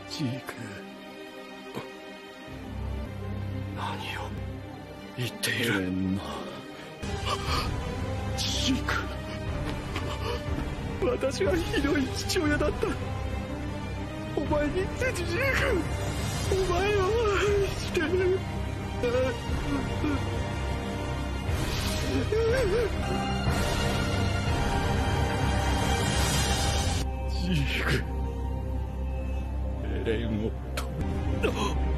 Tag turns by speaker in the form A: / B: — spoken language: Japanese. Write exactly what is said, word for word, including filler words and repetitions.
A: ジーク、何を言っている。エレンのジーク、私はひどい父親だった。お前にジーク、お前を愛してる。ジーク、エレンをと。